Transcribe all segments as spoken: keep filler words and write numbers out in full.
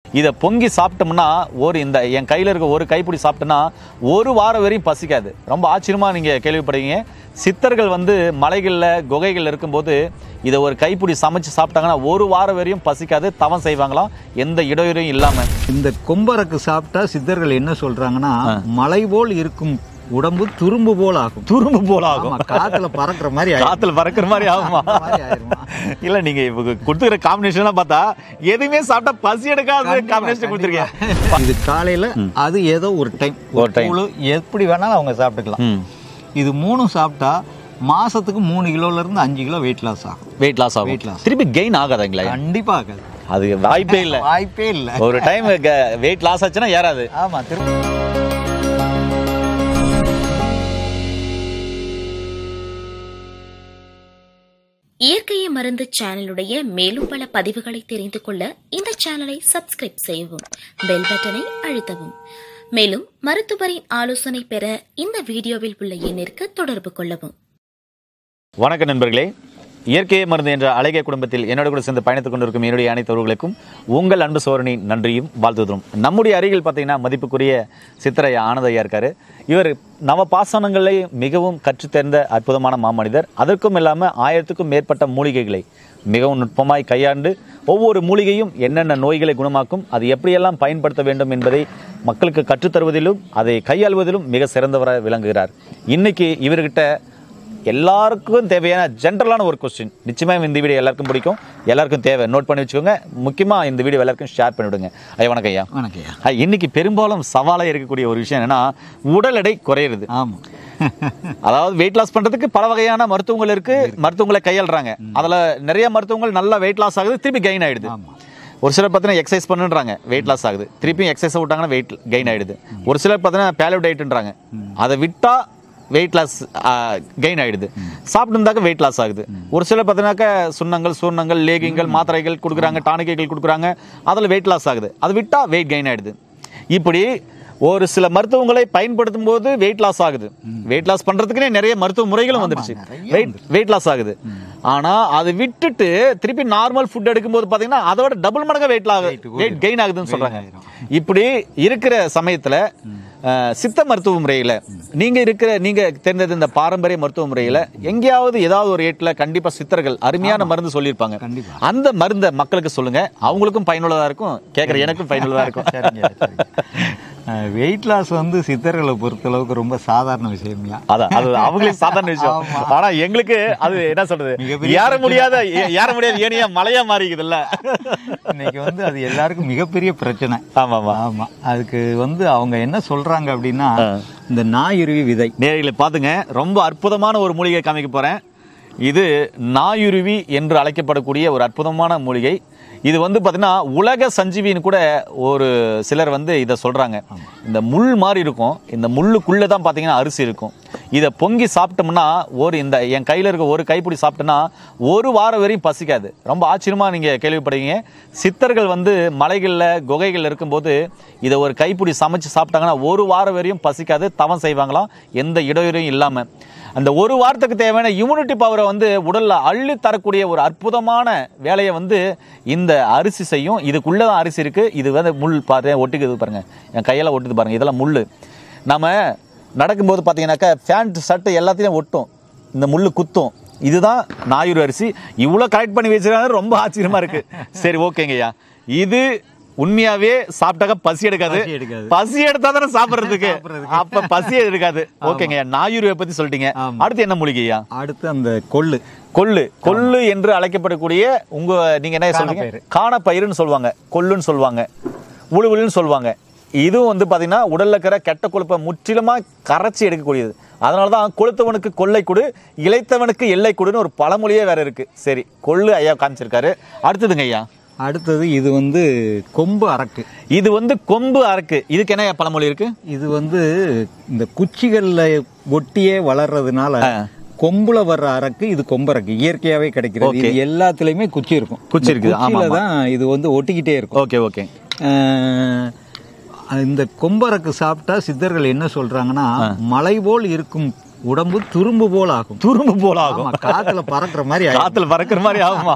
இதை பொங்கி சாப்பிட்டோம்னா ஒரு இந்த என் கையில் இருக்க ஒரு கைப்பிடி சாப்பிட்டோன்னா ஒரு வாரம் வரையும் பசிக்காது. ரொம்ப ஆச்சரியமாக நீங்கள் கேள்விப்படுவீங்க. சித்தர்கள் வந்து மலைகளில் குகைகளில் இருக்கும்போது இதை ஒரு கைப்பிடி சமைச்சு சாப்பிட்டாங்கன்னா ஒரு வாரம் வரையும் பசிக்காது, தவம் செய்வாங்களாம், எந்த இடையூறும் இல்லாமல். இந்த கொம்பரக்கு சாப்பிட்டா சித்தர்கள் என்ன சொல்றாங்கன்னா, மலை போல் இருக்கும் உடம்பு துரும்பு போல் ஆகும். துரும்பு போல் ஆகும், காத்துல பறக்கிற மாதிரி காத்துல பறக்கிற மாதிரி ஆகுமா? இல்ல நீங்க கொடுத்துக்கிற காம்பினேஷன் பார்த்தா எதுவுமே சாப்பிட்டா பசி எடுக்காத காம்பினேஷன் கொடுத்துருக்கேன். இது காலையில அது ஏதோ ஒரு டைம் ஒரு டைம் எப்படி வேணாலும் அவங்க சாப்பிட்டுக்கலாம். இது மூணும் சாப்பிட்டா மாசத்துக்கு மூணு கிலோல இருந்து அஞ்சு கிலோ வெயிட் லாஸ் ஆகும். வெயிட் லாஸ் ஆகும். வெயிட் லாஸ் திருப்பி கெயின் ஆகாதுங்களா? கண்டிப்பா ஆகாது. அது வாய்ப்பே இல்ல, வாய்ப்பே இல்ல. ஒரு டைம் வெயிட் லாஸ் ஆச்சுன்னா ஏறாது. ஆமா. திருப்பி இயற்கையை மருந்து சேனலுடைய மேலும் பல பதிவுகளை தெரிந்து கொள்ள இந்த சேனலை சப்ஸ்கிரைப் செய்யவும், பெல் பட்டனை அழுத்தவும். மேலும் மருத்துவரின் ஆலோசனை பெற இந்த வீடியோவில் உள்ள எண்ணிற்கு தொடர்பு கொள்ளவும். வணக்கம் நண்பர்களே, இயற்கையை மருந்து என்ற அழகிய குடும்பத்தில் என்னோட கூட சேர்ந்து பயணித்துக் கொண்டிருக்கும் என்னுடைய அனைத்து உறவுகளுக்கும் உங்கள் அன்பு சோரணி நன்றியும் வாழ்த்துதலும். நம்முடைய அருகில் பார்த்தீங்கன்னா மதிப்புக்குரிய சித்தரையா ஆனந்தையா இருக்காரு. இவர் நவ பாசனங்களை மிகவும் கற்றுத்தேர்ந்த அற்புதமான மாமனிதர். அதற்கும் இல்லாமல் ஆயிரத்துக்கும் மேற்பட்ட மூலிகைகளை மிகவும் நுட்பமாய் கையாண்டு ஒவ்வொரு மூலிகையும் என்னென்ன நோய்களை குணமாக்கும், அது எப்படியெல்லாம் பயன்படுத்த வேண்டும் என்பதை மக்களுக்கு கற்றுத்தருவதிலும் அதை கையாள்வதிலும் மிக சிறந்தவராக விளங்குகிறார். இன்னைக்கு இவர்கிட்ட எல்லாருக்கும் தேவையான ஜென்ரலான ஒரு கொஸ்டின். நிச்சயமாக இந்த வீடியோ எல்லாருக்கும் பிடிக்கும், எல்லாருக்கும் தேவை, நோட் பண்ணி வச்சுக்கோங்க. முக்கியமாக இந்த வீடியோ எல்லாருக்கும் ஷேர் பண்ணிவிடுங்க. ஐயா வணக்கம். ஐயா வணக்கம். ஐயா இன்னைக்கு பெரும்பாலும் சவாலாக இருக்கக்கூடிய ஒரு விஷயம் என்னன்னா உடல் எடை குறையிறது. ஆமாம். அதாவது வெயிட் லாஸ் பண்றதுக்கு பல வகையான மருத்துவங்கள் இருக்கு, மருத்துவங்களை கையாளுறாங்க. அதுல நிறைய மருத்துவங்கள் நல்லா வெயிட் லாஸ் ஆகுது, திருப்பி கெயின் ஆயிடுது. ஒரு சிலர் பார்த்தீங்கன்னா எக்ஸசைஸ் பண்ணுறாங்க, வெயிட் லாஸ் ஆகுது, திருப்பியும் எக்ஸசைஸ் விட்டாங்கன்னா வெயிட் கெயின் ஆயிடுது. ஒரு சிலர் பார்த்தீங்கன்னா பேலோ டயட்ன்றாங்க, அதை விட்டா வெயிட் லாஸ் கெயின் ஆயிடுது. சாப்பிட்டுருந்தாக்க வெயிட் லாஸ் ஆகுது. ஒரு சிலர் பார்த்தீங்கன்னாக்க சுண்ணங்கள் சூர்ணங்கள் லேகிங்கள் மாத்திரைகள் கொடுக்குறாங்க, டானிக்கைகள் கொடுக்குறாங்க, அதில் வெயிட் லாஸ் ஆகுது, அதை விட்டா வெயிட் கெயின் ஆயிடுது. இப்படி ஒரு சில மருத்துவங்களை பயன்படுத்தும் போது வெயிட் லாஸ் ஆகுது. வெயிட் லாஸ் பண்றதுக்குனே நிறைய மருத்துவ முறைகளும் வந்துருச்சு, வெயிட் வெயிட் லாஸ் ஆகுது. ஆனா அதை விட்டுட்டு திருப்பி நார்மல் ஃபுட் எடுக்கும் போது பாத்தீங்கன்னா அதோட டபுள் மடங்கு வெயிட் வெயிட் கெயின் ஆகுதுன்னு சொல்றாங்க. இப்படி இருக்கிற சமயத்துல சித்த மருத்துவ முறையில நீங்க இருக்கிற நீங்க தெரிந்தது இந்த பாரம்பரிய மருத்துவ முறையில எங்கேயாவது ஏதாவது ஒரு ஏட்ல கண்டிப்பா சித்தர்கள் அருமையான மருந்து சொல்லியிருப்பாங்க. அந்த மருந்தை மக்களுக்கு சொல்லுங்க, அவங்களுக்கும் பயனுள்ளதா இருக்கும், கேட்கற எனக்கும் பயனுள்ளதா இருக்கும். வெயிட் லாஸ் வந்து சித்தர்களை பொறுத்த அளவுக்கு ரொம்ப சாதாரண விஷயம்யா. அதான் அது அவங்களுக்கு சாதாரண விஷயம். ஆனா எங்களுக்கு அது என்ன சொல்றது, ஏற முடியாத ஏற முடியாத ஏனியா மலையா மாறிக்குது இல்ல. இன்னைக்கு வந்து அது எல்லாருக்கும் மிகப்பெரிய பிரச்சனை. ஆமா ஆமா. அதுக்கு வந்து அவங்க என்ன சொல்றாங்க அப்படின்னா, இந்த நாயுருவி விதை நேரில் பாத்துங்க, ரொம்ப அற்புதமான ஒரு மூலிகை காமிக்க போறேன். இது நாயுருவி என்று அழைக்கப்படக்கூடிய ஒரு அற்புதமான மூலிகை. இது வந்து பார்த்தீங்கன்னா உலக சஞ்சீவின்னு கூட ஒரு சிலர் வந்து இதை சொல்கிறாங்க. இந்த முள் மாதிரி இருக்கும், இந்த முள்ளுக்குள்ளே தான் பார்த்தீங்கன்னா அரிசி இருக்கும். இதை பொங்கி சாப்பிட்டோம்னா ஒரு இந்த என் கையில் இருக்க ஒரு கைப்பிடி சாப்பிட்டோன்னா ஒரு வாரம் வரையும் பசிக்காது. ரொம்ப ஆச்சரியமாக நீங்கள் கேள்விப்படுவீங்க. சித்தர்கள் வந்து மலைகளில் குகைகளில் இருக்கும்போது இதை ஒரு கைப்பிடி சமைச்சு சாப்பிட்டாங்கன்னா ஒரு வாரம் வரையும் பசிக்காது, தவம் செய்வாங்களாம், எந்த இடையூறும் இல்லாமல். அந்த ஒரு வாரத்துக்கு தேவையான இம்யூனிட்டி பவரை வந்து உடல்ல அள்ளி தரக்கூடிய ஒரு அற்புதமான வேலையை வந்து இந்த அரிசி செய்யும். இதுக்குள்ளதான் அரிசி இருக்கு. இது வந்து முள் பாரு ஒட்டிக்குது பாருங்க, என் கையெல்லாம் ஒட்டுது பாருங்க, இதெல்லாம் முள். நம்ம நடக்கும்போது பார்த்தீங்கன்னாக்கா பேண்ட் ஷர்ட் எல்லாத்தையும் ஒட்டும், இந்த முள் குத்தும். இதுதான் நாயுரு அரிசி. இவ்வளோ கலெக்ட் பண்ணி வச்சிருக்காங்க, ரொம்ப ஆச்சரியமா இருக்கு. சரி ஓகேங்கய்யா, இது உண்மையாவே சாப்பிட்டாக்க பசி எடுக்காது, பசி எடுத்தா தானே சாப்பிடுறதுக்கு, அப்ப பசி எடுக்காது. ஓகேங்க, நாயுருவை பத்தி சொல்லிட்டீங்க. அடுத்து என்ன மூலிகையா? அடுத்து அந்த கொள்ளு. கொள்ளு கொள்ளு என்று அழைக்கப்படக்கூடிய உங்க நீங்க என்ன சொல்றீங்க, காணப்பயிறுன்னு சொல்லுவாங்க, கொள்ளுன்னு சொல்லுவாங்க, உழுவுன்னு சொல்லுவாங்க. இதுவும் வந்து பாத்தீங்கன்னா உடல்ல இருக்கிற கெட்ட கொழுப்பை முற்றிலுமா கரைச்சி எடுக்கக்கூடியது. அதனாலதான் கொளுத்தவனுக்கு கொள்ளை கொடு, இளைத்தவனுக்கு எல்லை கொடுன்னு ஒரு பழமொழியே வேற இருக்கு. சரி, கொள்ளு ஐயா காமிச்சிருக்காரு. அடுத்ததுங்க ஐயா? அடுத்தது இது வந்து கொம்பு அரக்கு. இது வந்து கொம்பு அரக்கு. இதுக்கு என்ன பழமொழி இருக்கு? இது வந்து இந்த குச்சிகள்ல ஒட்டியே வளர்றதுனால கொம்புல வர்ற அரக்கு இது கொம்பரக்கு, இயற்கையாவே கிடைக்கிறது. இது எல்லாத்துலயுமே குச்சி இருக்கும், குச்சி இருக்கு, தான் இது வந்து ஒட்டிக்கிட்டே இருக்கும். Okay okay. இந்த கொம்பரக்கு சாப்பிட்டா சித்தர்கள் என்ன சொல்றாங்கன்னா, மலை போல் இருக்கும் உடம்பு துரும்பு போல ஆகும். துரும்பு போல ஆகும். காத்துல பறக்கிற மாதிரி காத்துல பறக்கிற மாதிரி ஆகுமா?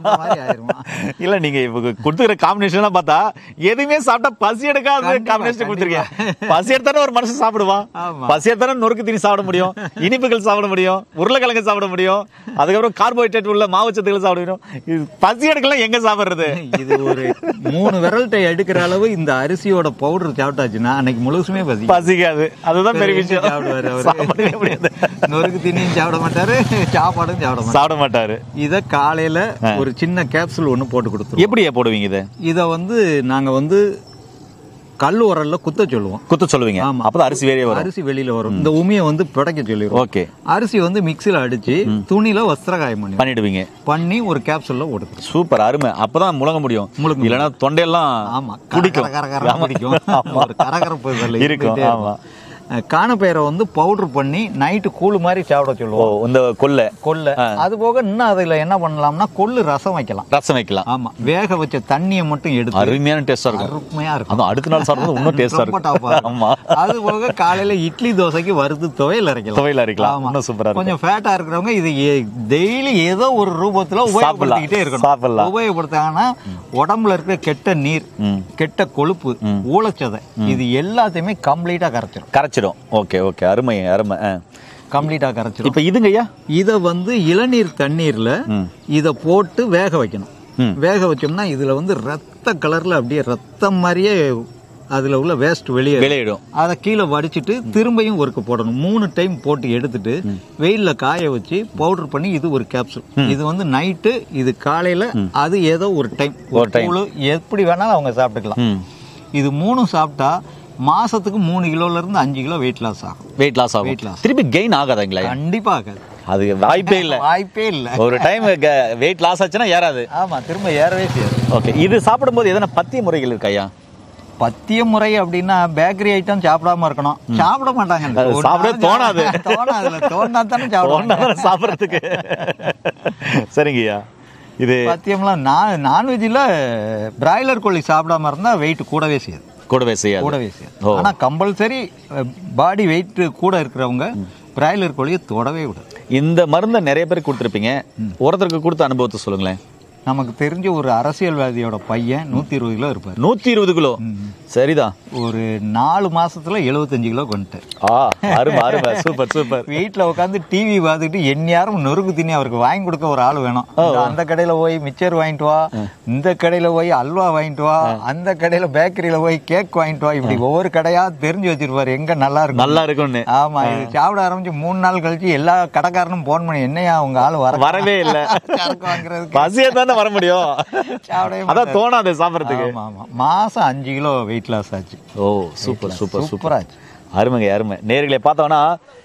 இல்ல நீங்க கொடுத்துக்கிற காம்பினேஷன் பார்த்தா எதுவுமே சாப்பிட்டா பசி எடுக்காத காம்பினேஷன் கொடுத்துருக்கேன். பசி எடுத்தானே ஒரு மனுஷன் சாப்பிடுவான். பசி எடுத்தானே நொறுக்கு தீனி சாப்பிட முடியும், இனிப்புகள் சாப்பிட முடியும், உருளைக்கிழங்கு சாப்பிட முடியும், அதுக்கப்புறம் கார்போஹைட்ரேட் உள்ள மாவுச்சத்துக்கள் சாப்பிட முடியும். இது பசி எடுக்கலாம் எங்க சாப்பிடுறது? இது ஒரு மூணு விரல்ட்டை எடுக்கிற அளவு இந்த அரிசியோட பவுடர் சாப்பிட்டாச்சுன்னா அன்னைக்கு முழுசுமே பசி பசிக்காது. அதுதான் பெரிய விஷயம். சாப்பிடுவாரு, நொறுக்கு தீனியும் சாப்பிட மாட்டாரு, சாப்பாடும் சாப்பிட சாப்பிட மாட்டாரு. இத காலையில ஒரு சின்ன கேப்சூல் ஒண்ணு போட்டு கொடுத்துருவோம். எப்படியா போடுவீங்க இத? இத வந்து நாங்க வந்து கல் உரல்ல குத்த சொல்லுவோம். குத்த சொல்லுவீங்க. அப்பதான் அரிசி வெளியே வரும். அரிசி வெளியில வரும். இந்த உமியை வந்து பிடைக்க சொல்லிடுவோம். ஓகே. அரிசி வந்து மிக்ஸில அடிச்சு துணியில வஸ்திர காயம் பண்ணி பண்ணிடுவீங்க. பண்ணி ஒரு கேப்சூல்ல போடுறோம். சூப்பர், அருமை. அப்பதான் முழங்க முடியும். இல்லைன்னா தொண்டையெல்லாம் ஆமா குடிக்கும், குடிக்கும், ஒரு கரகரப்பு இருக்கும். ஆமா. காணப்பயிரை வந்து பவுடர் பண்ணி நைட்டு கூழு மாதிரி சாப்பிட சொல்லுவோம். இந்த கொள்ளை கொள்ளை அது போக இன்னும் அதுல என்ன பண்ணலாம்னா கொள்ளு ரசம் வைக்கலாம். ரசம் வைக்கலாம். ஆமா, வேக வச்ச தண்ணியை மட்டும் எடுத்து அருமையான டேஸ்டா இருக்கும். அருமையா இருக்கும். அது அடுத்த நாள் சாப்பிடுறது இன்னும் டேஸ்டா இருக்கும். ஆமா. அது போக காலையில இட்லி தோசைக்கு வறுத்து துவையல் அரைக்கலாம். துவையல் அரைக்கலாம். இன்னும் சூப்பரா இருக்கும். கொஞ்சம் ஃபேட்டா இருக்கிறவங்க இது டெய்லி ஏதோ ஒரு ரூபத்துல உபயோகப்படுத்திக்கிட்டே இருக்கணும். சாப்பிடலாம். உபயோகப்படுத்தாங்கன்னா உடம்புல இருக்க கெட்ட நீர், கெட்ட கொழுப்பு, ஊழச்சதை இது எல்லாத்தையுமே கம்ப்ளீட்டா கரைச்சிடும். கரைச்சிடும். ஓகே ஓகே, அருமை அருமை. கம்ப்ளீட்டா கரைச்சிடும். இப்ப இதுங்கய்யா, இத வந்து இளநீர் தண்ணீர்ல இத போட்டு வேக வைக்கணும். வேக வச்சோம்னா இதுல வந்து ரத்த கலர்ல அப்படியே ரத்தம் மாதிரியே அதுல உள்ள வேஸ்ட் வெளியே வெளியிடும். அதை கீழே வடிச்சிட்டு திரும்பியும் ஒர்க்கு போடணும். மூணு டைம் போட்டு எடுத்துட்டு வெயில்ல காய வச்சு பவுடர் பண்ணி இது ஒரு கேப்சூல். இது வந்து நைட்டு, இது காலையில, அது ஏதோ ஒரு டைம் எப்படி வேணாலும் அவங்க சாப்பிட்டுக்கலாம். இது மூணும் சாப்பிட்டா மாசத்துக்கு மூணு கிலோல இருந்து அஞ்சு கிலோ வெயிட் லாஸ் ஆகும். வெயிட் லாஸ் ஆகும். வெயிட் லாஸ் திருப்பி கெயின் ஆகாதுங்களா? கண்டிப்பா ஆகாது. அது வாய்ப்பே இல்ல. வாய்ப்பே இல்ல. ஒரு டைம் வெயிட் லாஸ் ஆச்சுன்னா ஏறாது. ஆமா, திரும்ப ஏறவே செய்யாது. ஓகே. இது சாப்பிடும்போது எதனா பத்திய முறைகள் இருக்கையா? பத்திய முறை அப்படின்னா பேக்கரி ஐட்டம் சாப்பிடாம இருக்கணும். சாப்பிட மாட்டாங்க. சாப்பிட தோணாது. தோணாதுல தோணா தானே சாப்பிடுவாங்க சாப்பிடறதுக்கு. சரிங்கய்யா. இது பத்தியம்லாம் நான்வெஜ்ல பிராய்லர் கோழி சாப்பிடாம இருந்தா வெயிட் கூடவே செய்யாது. கூடவே செய்யாது. கூடவே செய்யாது. ஆனா கம்பல்சரி பாடி வெயிட் கூட இருக்கிறவங்க பிராய்லர் கோழியை தொடவே விடாது. இந்த மருந்தை நிறைய பேர் கொடுத்துருப்பீங்க. ஒருத்தருக்கு கொடுத்த அனுபவத்தை சொல்லுங்களேன். நமக்கு தெரிஞ்ச ஒரு அரசியல்வாதியோட பையன் நூத்தி இருபது கிலோ இருப்பார். நூத்தி இருபது கிலோ சரிதான். ஒரு நாலு மாசத்துல எழுபத்தஞ்சு கிலோ கொண்டுட்டார். Super super. வீட்டுல உட்காந்து டிவி பார்த்துட்டு எந்நேரம் நொறுக்கு தின்னி அவருக்கு வாங்கி கொடுக்க ஒரு ஆள் வேணும். அந்த கடையில போய் மிச்சர் வாங்கிட்டு வா, இந்த கடையில போய் அல்வா வாங்கிட்டு வா, அந்த கடையில பேக்கரியில போய் கேக் வாங்கிட்டு வா, இப்படி ஒவ்வொரு கடையா தெரிஞ்சு வச்சிருப்பாரு எங்க நல்லா இருக்கும் நல்லா இருக்கும்னு. ஆமா, இது சாப்பிட ஆரம்பிச்சு மூணு நாள் கழிச்சு எல்லா கடைக்காரனும் போன் பண்ணி என்னையா உங்க ஆள் வர வரவே இல்ல வாங்குறதுக்கு பசியே தானே வர முடியும். அதான் தோணாது சாப்பிடறதுக்கு. மாசம் அஞ்சு கிலோ வெயிட் லாஸ் ஆச்சு. ஓ சூப்பர் சூப்பர் சூப்பர் ஆச்சு. அருமைங்க அருமை. நேர்களை பார்த்தோம்னா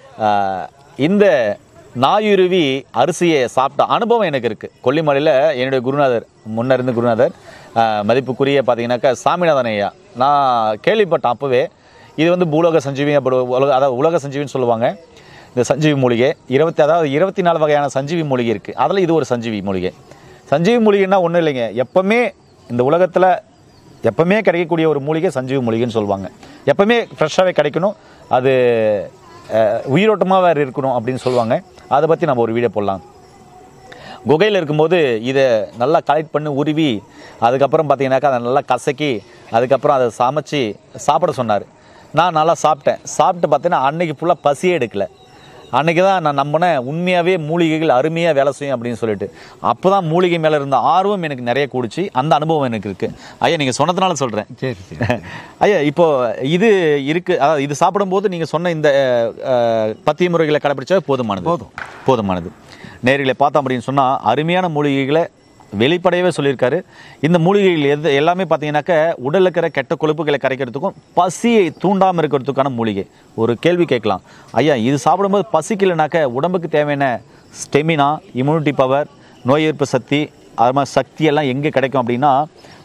இந்த நாயுருவி அரிசியை சாப்பிட்ட அனுபவம் எனக்கு இருக்கு. கொல்லிமலையில் என்னுடைய குருநாதர், முன்ன இருந்த குருநாதர் மதிப்புக்குரிய பார்த்தீங்கன்னாக்கா சாமிநாதன் ஐயா, நான் கேள்விப்பட்டேன் அப்போவே. இது வந்து பூலோக சஞ்சீவி, அப்படி உலக அதாவது உலக சஞ்சீவின்னு சொல்லுவாங்க. இந்த சஞ்சீவி மூலிகை இருபத்தி அதாவது இருபத்தி நாலு வகையான சஞ்சீவி மூலிகை இருக்குது. அதில் இது ஒரு சஞ்சீவி மூலிகை. சஞ்சீவி மூலிகைன்னா ஒன்றும் இல்லைங்க, எப்பவுமே இந்த உலகத்தில் எப்பவுமே கிடைக்கக்கூடிய ஒரு மூலிகை சஞ்சீவி மூலிகைன்னு சொல்லுவாங்க. எப்பவுமே ஃப்ரெஷ்ஷாகவே கிடைக்கணும், அது உயிரோட்டமாக வேறு இருக்கணும் அப்படின்னு சொல்லுவாங்க. அதை பற்றி நம்ம ஒரு வீடியோ போடலாம். குகையில் இருக்கும்போது இதை நல்லா கலெக்ட் பண்ணி உருவி அதுக்கப்புறம் பார்த்தீங்கன்னாக்கா அதை நல்லா கசக்கி அதுக்கப்புறம் அதை சமைச்சு சாப்பிட சொன்னார். நான் நல்லா சாப்பிட்டேன். சாப்பிட்டு பார்த்தீங்கன்னா அன்றைக்கி ஃபுல்லாக பசியே எடுக்கலை. அன்றைக்கி தான் நான் நம்பினேன் உண்மையாகவே மூலிகைகள் அருமையாக வேலை செய்யும் அப்படின்னு சொல்லிட்டு. அப்போ தான் மூலிகை மேலே இருந்த ஆர்வம் எனக்கு நிறைய கூடிச்சு. அந்த அனுபவம் எனக்கு இருக்குது. ஐயா நீங்கள் சொன்னதுனால சொல்கிறேன். சரி சரி ஐயா, இப்போது இது இருக்குது, அதாவது இது சாப்பிடும்போது நீங்கள் சொன்ன இந்த பத்திய முறைகளை கடைப்பிடிச்சா போதுமானது. போதும் போதுமானது. நேர்களை பார்த்தோம் அப்படின்னு சொன்னால் அருமையான மூலிகைகளை வெளிப்படையவே சொல்லியிருக்காரு. இந்த மூலிகைகள் எது எல்லாமே பார்த்தீங்கன்னாக்க உடலில் இருக்கிற கெட்ட கொழுப்புகளை கரைக்கிறதுக்கும் பசியை தூண்டாமல் இருக்கிறதுக்கான மூலிகை. ஒரு கேள்வி கேட்கலாம், ஐயா இது சாப்பிடும்போது பசிக்கலைனாக்க உடம்புக்கு தேவையான ஸ்டெமினா, இம்யூனிட்டி பவர், நோய் எதிர்ப்பு சக்தி, அது மாதிரி சக்தி எல்லாம் எங்கே கிடைக்கும் அப்படின்னா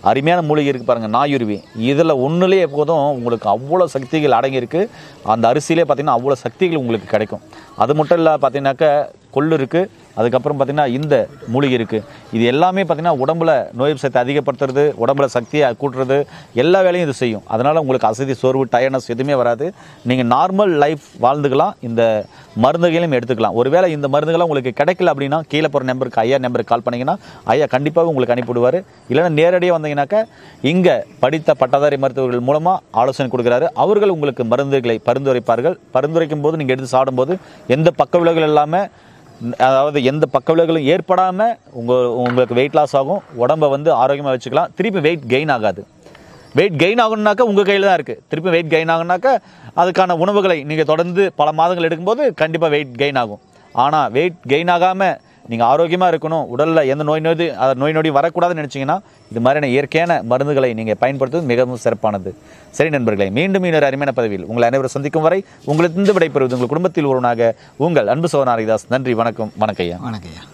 அருமையான மூலிகை இருக்குது பாருங்கள், நாயுருவி. இதில் ஒன்றுலேயே எப்போதும் உங்களுக்கு அவ்வளோ சக்திகள் அடங்கியிருக்கு. அந்த அரிசியிலே பார்த்திங்கன்னா அவ்வளோ சக்திகள் உங்களுக்கு கிடைக்கும். அது மட்டும் இல்லை பார்த்தீங்கன்னாக்கா கொள்ளு இருக்குது, அதுக்கப்புறம் பார்த்திங்கன்னா இந்த மூலிகை இருக்குது. இது எல்லாமே பார்த்திங்கன்னா உடம்புல நோய் சக்தி அதிகப்படுத்துறது, உடம்புல சக்தியை கூட்டுறது, எல்லா வேலையும் இது செய்யும். அதனால் உங்களுக்கு அசதி, சோர்வு, டயர்னஸ் எதுவுமே வராது. நீங்கள் நார்மல் லைஃப் வாழ்ந்துக்கலாம். இந்த மருந்துகளையும் எடுத்துக்கலாம். ஒருவேளை இந்த மருந்துகளாம் உங்களுக்கு கிடைக்கல அப்படின்னா கீழே போகிற நம்பருக்கு ஐயா நம்பருக்கு கால் பண்ணிங்கன்னா ஐயா கண்டிப்பாக உங்களுக்கு அனுப்பிவிடுவார். இல்லைன்னா நேரடியாக வந்தீங்கன்னாக்கா இங்கே படித்த பட்டதாரி மருத்துவர்கள் மூலமாக ஆலோசனை கொடுக்குறாரு. அவர்கள் உங்களுக்கு மருந்துகளை பரிந்துரைப்பார்கள். பரிந்துரைக்கும் போது நீங்கள் எடுத்து சாப்பிடும்போது எந்த பக்க விளைவுகள் இல்லாமல், அதாவது எந்த பக்க விளைவுகளும் ஏற்படாமல் உங்கள் உங்களுக்கு வெயிட் லாஸ் ஆகும். உடம்பை வந்து ஆரோக்கியமாக வச்சுக்கலாம். திருப்பி வெயிட் கெயின் ஆகாது. வெயிட் கெயின் ஆகணுன்னாக்கா உங்கள் கையில் தான் இருக்குது. திருப்பி வெயிட் கெயின் ஆகுனாக்கா அதுக்கான உணவுகளை நீங்கள் தொடர்ந்து பல மாதங்கள் எடுக்கும்போது கண்டிப்பாக வெயிட் கெயின் ஆகும். ஆனால் வெயிட் கெயின் ஆகாமல் நீங்கள் ஆரோக்கியமாக இருக்கணும், உடலில் எந்த நோய் நொடி நோய் நொடி வரக்கூடாதுன்னு நினச்சிங்கன்னா இது மாதிரியான இயற்கையான மருந்துகளை நீங்கள் பயன்படுத்துவது மிகவும் சிறப்பானது. சரி நண்பர்களே, மீண்டும் இன்னொரு அருமையான பதவியில் உங்களை அனைவரும் சந்திக்கும் வரை உங்களுக்கு விடைபெறுவது உங்கள் குடும்பத்தில் ஒருவனாக உங்கள் அன்பு சோதனாரிதாஸ். நன்றி, வணக்கம். வணக்கம் ஐயா. வணக்கம் ஐயா.